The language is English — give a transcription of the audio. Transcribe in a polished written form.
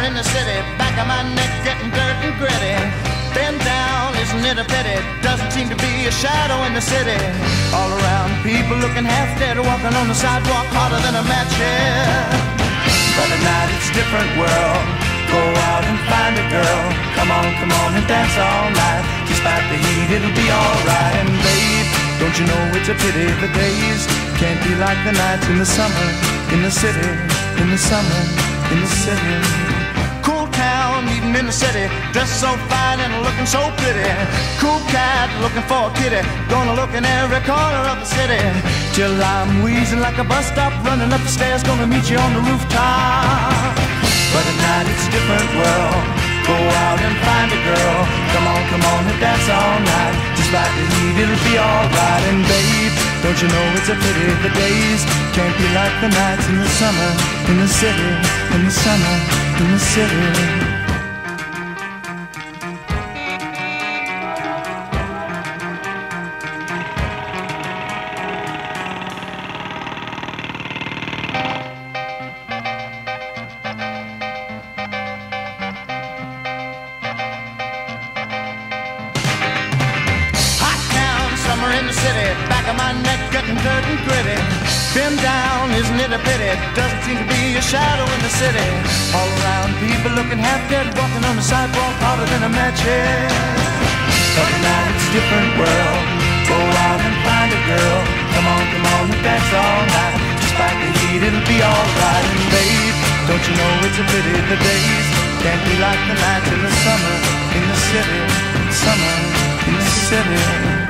in the city, back of my neck getting dirt and gritty. Bend down, isn't it a pity? Doesn't seem to be a shadow in the city. All around, people looking half dead, walking on the sidewalk harder than a match head. But at night it's a different world. Go out and find a girl. Come on and dance all night. Despite the heat, it'll be alright. And babe, don't you know it's a pity the days can't be like the nights in the summer, in the city, in the summer, in the city. Cool town, eating in the city, dressed so fine and looking so pretty. Cool cat, looking for a kitty, gonna look in every corner of the city. Till I'm wheezing like a bus stop, running up the stairs, gonna meet you on the rooftop. But at night it's a different world. Go out and find a girl. Come on and dance all night. Despite the heat, it'll be alright. And babe, don't you know it's a pity the days can't be like the nights in the summer, in the city, in the summer, in the city. In the city, back of my neck getting dirt and gritty. Bend down, isn't it a pity? Doesn't seem to be a shadow in the city. All around, people looking half dead, walking on the sidewalk harder than a match head. But now it's a different world. Go out and find a girl. Come on and dance all night. Despite the heat, it'll be alright. And babe, don't you know it's a pity the days can't be like the nights in the summer, in the city, summer, in the city.